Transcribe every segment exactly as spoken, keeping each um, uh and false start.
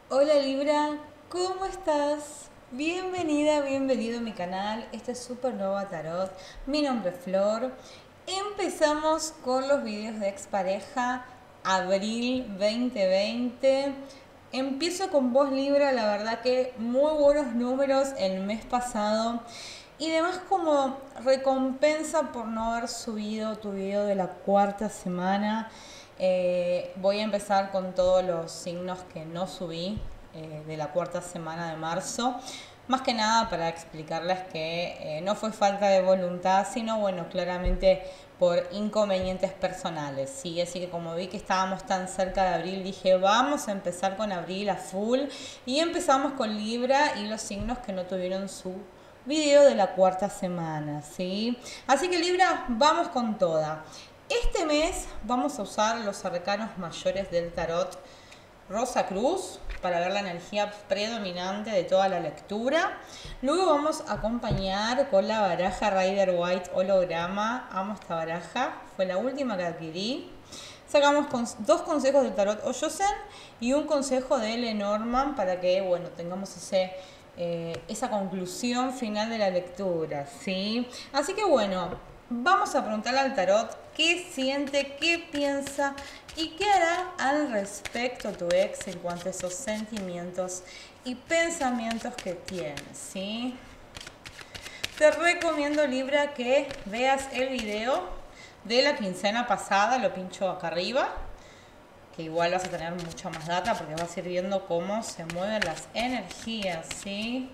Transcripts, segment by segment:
Hola Libra, ¿cómo estás? Bienvenida, bienvenido a mi canal. Este es Supernova Tarot. Mi nombre es Flor. Empezamos con los videos de expareja abril veinte veinte. Empiezo con vos Libra, la verdad que muy buenos números el mes pasado. Y además como recompensa por no haber subido tu video de la cuarta semana, eh, voy a empezar con todos los signos que no subí eh, de la cuarta semana de marzo. Más que nada para explicarles que eh, no fue falta de voluntad, sino bueno, claramente por inconvenientes personales, ¿sí? Así que como vi que estábamos tan cerca de abril, dije vamos a empezar con abril a full. Y empezamos con Libra y los signos que no tuvieron su video de la cuarta semana, ¿sí? Así que Libra, vamos con toda. Este mes vamos a usar los arcanos mayores del tarot Rosa Cruz para ver la energía predominante de toda la lectura. Luego vamos a acompañar con la baraja Rider White holograma. Amo esta baraja, fue la última que adquirí. Sacamos dos consejos del tarot Oyosen y un consejo de Lenormand para que, bueno, tengamos ese, eh, esa conclusión final de la lectura, ¿sí? Así que, bueno, vamos a preguntarle al tarot qué siente, qué piensa y qué hará al respecto tu ex en cuanto a esos sentimientos y pensamientos que tienes, ¿sí? Te recomiendo, Libra, que veas el video de la quincena pasada, lo pincho acá arriba, que igual vas a tener mucha más data porque vas a ir viendo cómo se mueven las energías, ¿sí?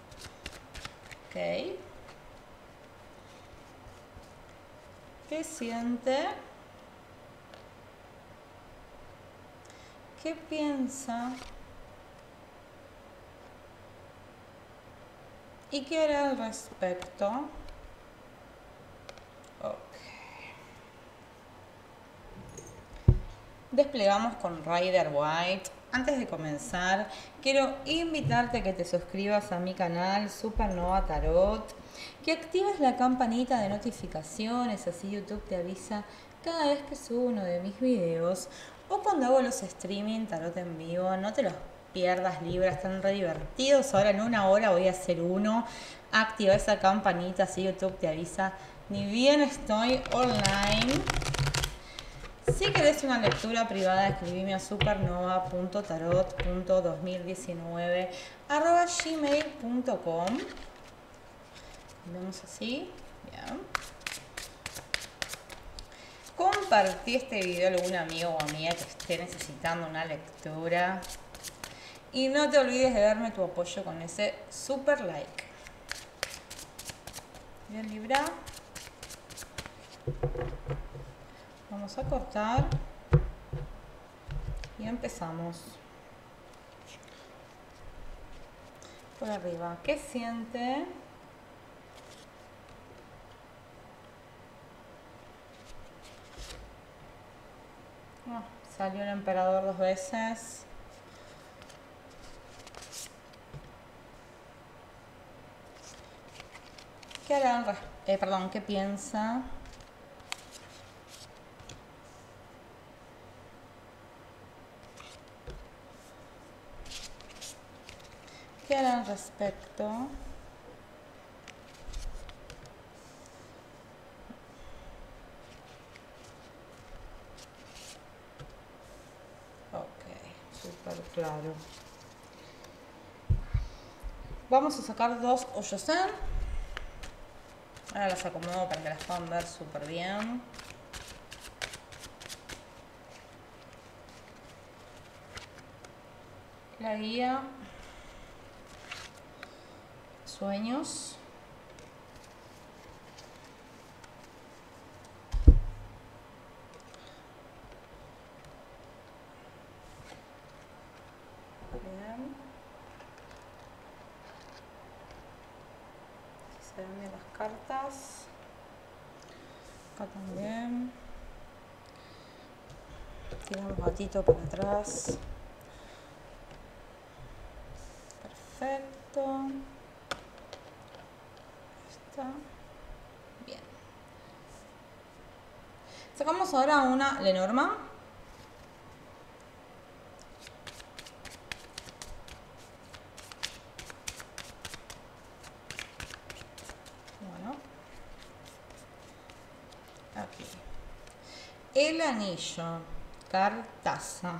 Ok. ¿Qué siente? ¿Qué piensa? ¿Y qué hará al respecto? Ok. Desplegamos con Rider White. Antes de comenzar, quiero invitarte a que te suscribas a mi canal Supernova Tarot, que actives la campanita de notificaciones, así YouTube te avisa cada vez que subo uno de mis videos o cuando hago los streaming tarot en vivo. No te los pierdas, Libra, están re divertidos. Ahora en una hora voy a hacer uno. Activa esa campanita, así YouTube te avisa ni bien estoy online. Si querés una lectura privada, escribime a supernova punto tarot punto dos mil diecinueve arroba gmail punto com. Vemos así. Bien. Compartí este video a algún amigo o amiga que esté necesitando una lectura. Y no te olvides de darme tu apoyo con ese super like. Bien, Libra. Vamos a cortar. Y empezamos. Por arriba. ¿Qué siente? Oh, salió el emperador dos veces. ¿Qué hará? Eh, perdón, ¿qué piensa? ¿Qué hará al respecto? Ok, súper claro. Vamos a sacar dos Oyosen. Ahora las acomodo para que las puedan ver súper bien. La guía. Sueños. Bien. Se ven bien las cartas. Acá también. Tiramos gatito para atrás. Perfecto. Está. Bien. Sacamos ahora una Lenormand. el anillo. Cartaza.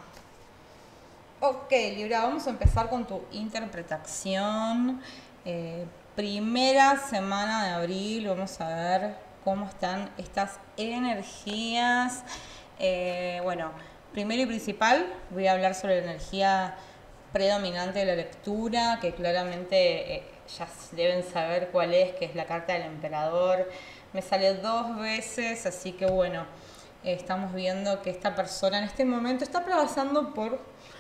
Ok, Libra, vamos a empezar con tu interpretación. Eh, primera semana de abril, vamos a ver cómo están estas energías. Eh, bueno, primero y principal, voy a hablar sobre la energía predominante de la lectura, que claramente eh, ya deben saber cuál es, que es la carta del emperador. Me sale dos veces, así que bueno, eh, estamos viendo que esta persona en este momento está pasando por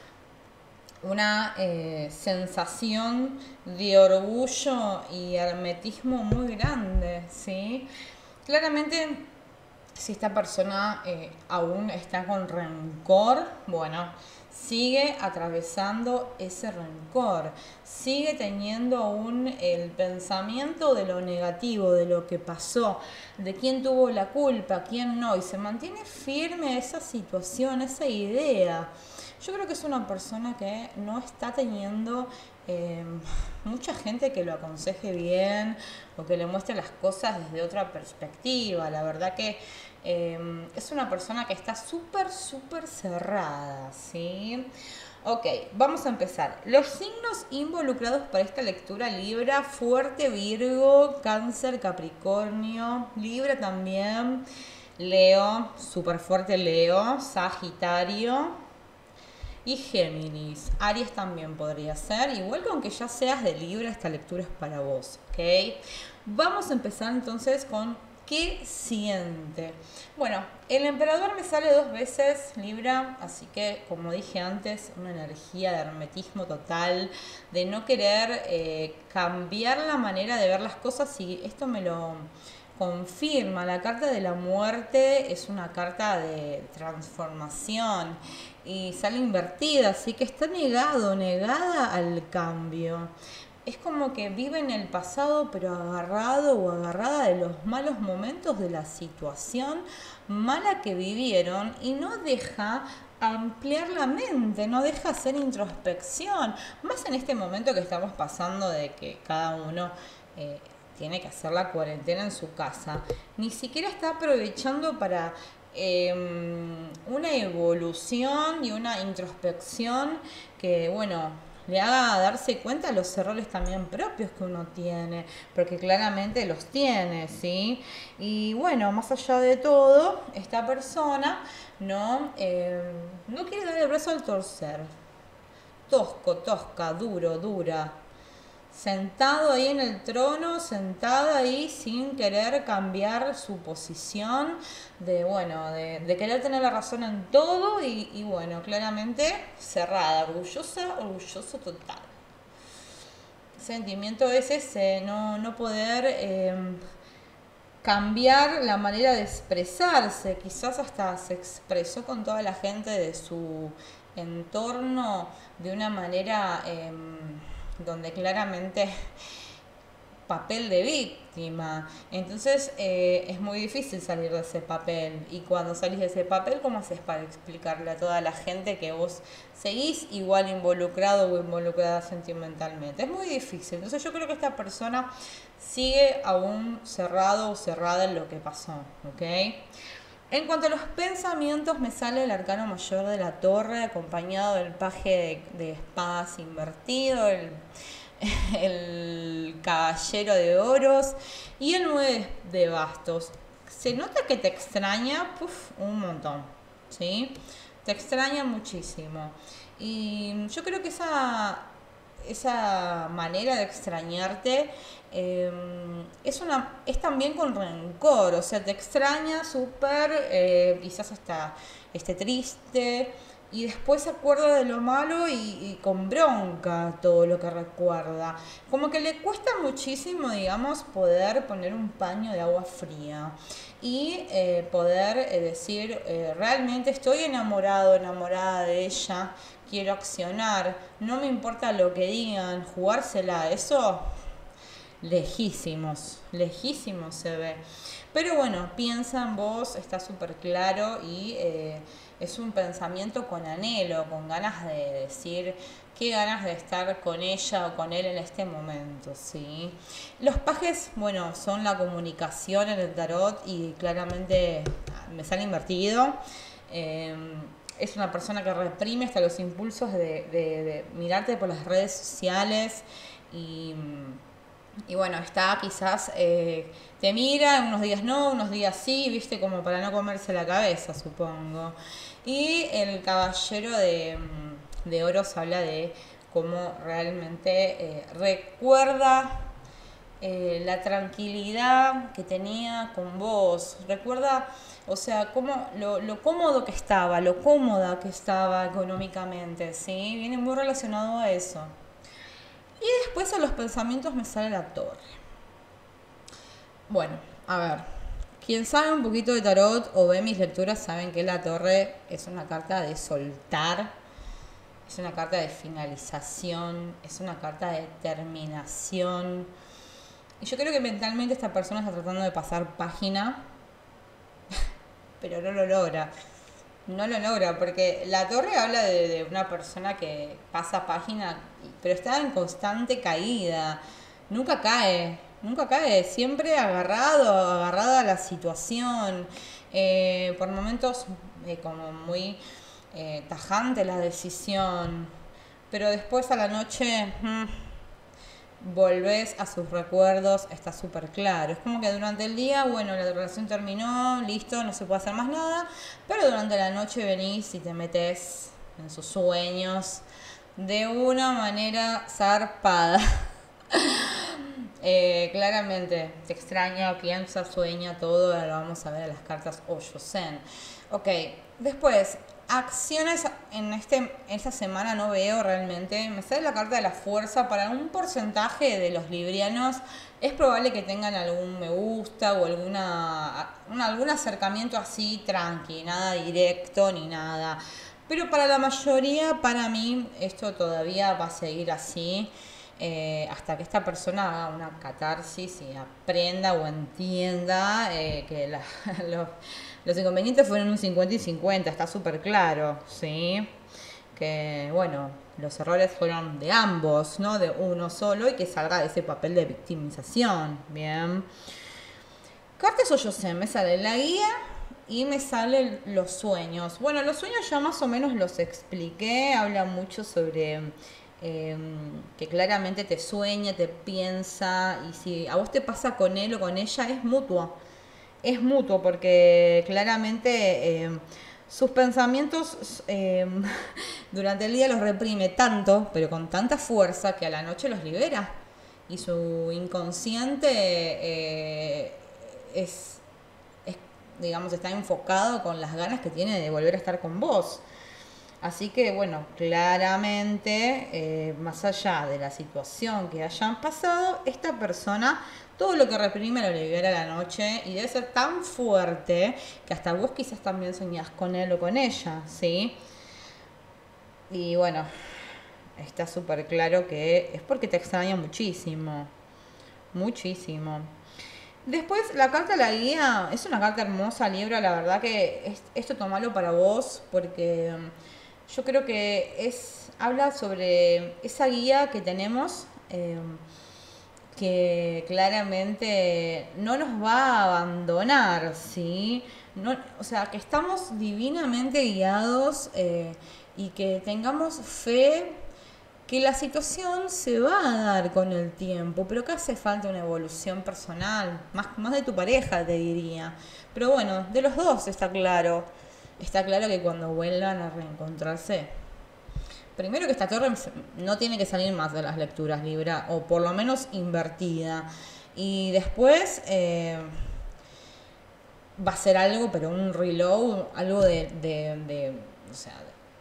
una eh, sensación de orgullo y hermetismo muy grande, ¿sí? Claramente, si esta persona eh, aún está con rencor, bueno, sigue atravesando ese rencor, sigue teniendo aún el pensamiento de lo negativo, de lo que pasó, de quién tuvo la culpa, quién no, y se mantiene firme esa situación, esa idea. Yo creo que es una persona que no está teniendo eh, mucha gente que lo aconseje bien o que le muestre las cosas desde otra perspectiva. La verdad que eh, es una persona que está súper, súper cerrada, ¿sí? Ok, vamos a empezar. Los signos involucrados para esta lectura: Libra, fuerte, Virgo, Cáncer, Capricornio, Libra también, Leo, súper fuerte Leo, Sagitario y Géminis. Aries también podría ser. Igual que aunque ya seas de Libra, esta lectura es para vos, ¿ok? Vamos a empezar entonces con ¿qué siente? Bueno, el emperador me sale dos veces, Libra, así que, como dije antes, una energía de hermetismo total, de no querer eh, cambiar la manera de ver las cosas, y esto me lo confirma. La carta de la muerte es una carta de transformación y sale invertida, así que está negado, negada al cambio. Es como que vive en el pasado, pero agarrado o agarrada de los malos momentos de la situación mala que vivieron, y no deja ampliar la mente, no deja hacer introspección, más en este momento que estamos pasando de que cada uno eh, tiene que hacer la cuarentena en su casa. Ni siquiera está aprovechando para eh, una evolución y una introspección que, bueno, le haga darse cuenta de los errores también propios que uno tiene, porque claramente los tiene, ¿sí? Y bueno, más allá de todo, esta persona no, eh, no quiere dar el brazo al torcer. Tosco, tosca, duro, dura. Sentado ahí en el trono, sentada ahí sin querer cambiar su posición, de bueno, de, de querer tener la razón en todo, y, y bueno, claramente cerrada, orgullosa, orgulloso total. Sentimiento es ese, no, no poder eh, cambiar la manera de expresarse. Quizás hasta se expresó con toda la gente de su entorno de una manera eh, donde claramente papel de víctima. Entonces eh, es muy difícil salir de ese papel. Y cuando salís de ese papel, ¿cómo haces para explicarle a toda la gente que vos seguís igual involucrado o involucrada sentimentalmente? Es muy difícil. Entonces yo creo que esta persona sigue aún cerrado o cerrada en lo que pasó, ¿ok? En cuanto a los pensamientos, me sale el arcano mayor de la torre, acompañado del paje de, de espadas invertido, el, el caballero de oros y el nueve de bastos. Se nota que te extraña, puff, un montón, ¿sí? Te extraña muchísimo. Y yo creo que esa, esa manera de extrañarte eh, es, una, es también con rencor, o sea, te extraña súper, eh, quizás hasta esté triste, y después se acuerda de lo malo y, y con bronca todo lo que recuerda. Como que le cuesta muchísimo, digamos, poder poner un paño de agua fría y eh, poder eh, decir, eh, realmente estoy enamorado, enamorada de ella, quiero accionar, no me importa lo que digan, jugársela, eso lejísimos, lejísimos se ve. Pero bueno, piensa en vos, está súper claro, y eh, es un pensamiento con anhelo, con ganas de decir qué ganas de estar con ella o con él en este momento, ¿sí? Los pajes, bueno, son la comunicación en el tarot y claramente me sale invertido. Eh, es una persona que reprime hasta los impulsos de, de, de mirarte por las redes sociales y... Y bueno, está quizás, eh, te mira, unos días no, unos días sí, viste, como para no comerse la cabeza, supongo. Y el caballero de, de oros habla de cómo realmente eh, recuerda eh, la tranquilidad que tenía con vos. Recuerda, o sea, cómo, lo, lo cómodo que estaba, lo cómoda que estaba económicamente, ¿sí? Viene muy relacionado a eso. Y después a los pensamientos me sale la torre. Bueno, a ver, quien sabe un poquito de tarot o ve mis lecturas saben que la torre es una carta de soltar, es una carta de finalización, es una carta de terminación. Y yo creo que mentalmente esta persona está tratando de pasar página, pero no lo logra. No lo logra, porque la torre habla de, de una persona que pasa página, pero está en constante caída. Nunca cae, nunca cae, siempre agarrado, agarrado a la situación. Eh, por momentos eh, como muy eh, tajante la decisión, pero después a la noche... Mmm, volvés a sus recuerdos, está súper claro. Es como que durante el día, bueno, la relación terminó, listo, no se puede hacer más nada, pero durante la noche venís y te metes en sus sueños de una manera zarpada. eh, claramente, te extraña, piensa, sueña, todo, ahora lo vamos a ver en las cartas Oyosen. Ok, después, acciones en este esta semana no veo realmente. Me sale la carta de la fuerza. Para un porcentaje de los librianos es probable que tengan algún me gusta o alguna un, algún acercamiento así tranqui, nada directo ni nada. Pero para la mayoría, para mí, esto todavía va a seguir así. Eh, hasta que esta persona haga una catarsis y aprenda o entienda eh, que la, los, los inconvenientes fueron un cincuenta y cincuenta, está súper claro, ¿sí? Que, bueno, los errores fueron de ambos, no de uno solo, y que salga de ese papel de victimización, ¿bien? Cartas Oyosen, me sale la guía y me salen los sueños. Bueno, los sueños ya más o menos los expliqué, habla mucho sobre... Eh, que claramente te sueña, te piensa, y si a vos te pasa con él o con ella, es mutuo. Es mutuo porque claramente eh, sus pensamientos eh, durante el día los reprime tanto, pero con tanta fuerza, que a la noche los libera. Y su inconsciente eh, es, es, digamos, está enfocado con las ganas que tiene de volver a estar con vos. Así que, bueno, claramente, eh, más allá de la situación que hayan pasado, esta persona, todo lo que reprime lo libera a la noche y debe ser tan fuerte que hasta vos quizás también soñás con él o con ella, ¿sí? Y bueno, está súper claro que es porque te extraña muchísimo, muchísimo. Después, la carta de la guía es una carta hermosa, Libra, la verdad que es, esto tomalo para vos porque... Yo creo que es habla sobre esa guía que tenemos, eh, que claramente no nos va a abandonar, ¿sí? No, o sea, que estamos divinamente guiados eh, y que tengamos fe que la situación se va a dar con el tiempo, pero que hace falta una evolución personal, más, más de tu pareja, te diría. Pero bueno, de los dos está claro. Está claro que cuando vuelvan a reencontrarse, primero que esta torre no tiene que salir más de las lecturas, Libra, o por lo menos invertida. Y después eh, va a ser algo, pero un reload, algo de, de, de o sea,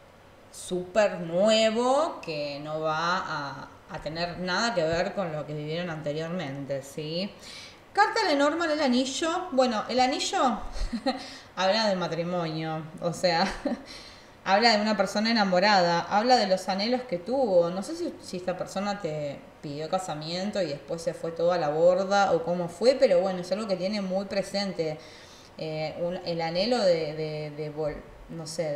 súper nuevo que no va a, a tener nada que ver con lo que vivieron anteriormente, ¿sí? Carta de Norman, el anillo. Bueno, el anillo habla del matrimonio, o sea, habla de una persona enamorada, habla de los anhelos que tuvo. No sé si, si esta persona te pidió casamiento y después se fue todo a la borda o cómo fue, pero bueno, es algo que tiene muy presente. Eh, un, el anhelo de, de, de vol, no sé, de,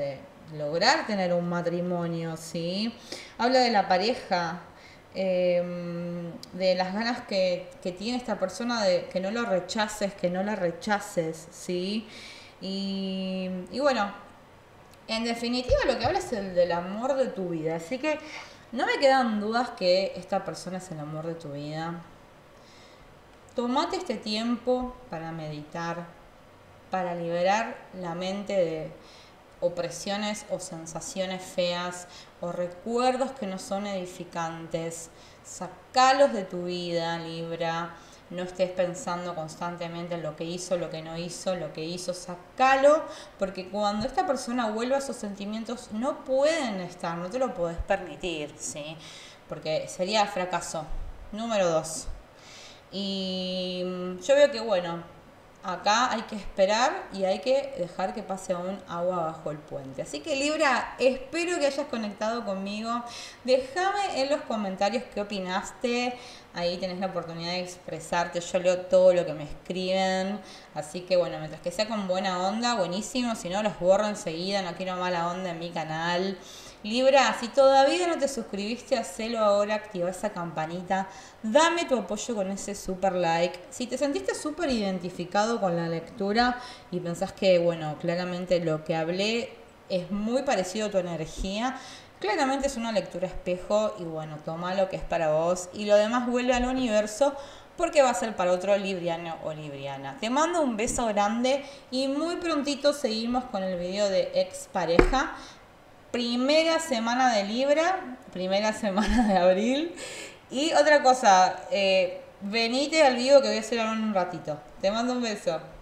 lograr tener un matrimonio, ¿sí? Habla de la pareja, eh, de las ganas que, que tiene esta persona de que no lo rechaces, que no la rechaces, ¿sí? Y, y bueno, en definitiva lo que habla es el del amor de tu vida, así que no me quedan dudas que esta persona es el amor de tu vida. Tomate este tiempo para meditar, para liberar la mente de opresiones o sensaciones feas o recuerdos que no son edificantes. Sacalos de tu vida, Libra. No estés pensando constantemente en lo que hizo, lo que no hizo, lo que hizo. Sacalo, porque cuando esta persona vuelva, esos sentimientos no pueden estar, no te lo podés permitir, ¿sí? Porque sería fracaso. Número dos. Y yo veo que, bueno, acá hay que esperar y hay que dejar que pase aún agua bajo el puente. Así que, Libra, espero que hayas conectado conmigo. Déjame en los comentarios qué opinaste. Ahí tenés la oportunidad de expresarte. Yo leo todo lo que me escriben. Así que, bueno, mientras que sea con buena onda, buenísimo. Si no, los borro enseguida. No quiero mala onda en mi canal. Libra, si todavía no te suscribiste, hacelo ahora, activa esa campanita, dame tu apoyo con ese super like. Si te sentiste súper identificado con la lectura y pensás que, bueno, claramente lo que hablé es muy parecido a tu energía, claramente es una lectura espejo y bueno, toma lo que es para vos y lo demás vuelve al universo porque va a ser para otro libriano o libriana. Te mando un beso grande y muy prontito seguimos con el video de expareja. Primera semana de Libra, primera semana de abril. Y otra cosa, eh, venite al vivo que voy a hacer ahora en un ratito. Te mando un beso.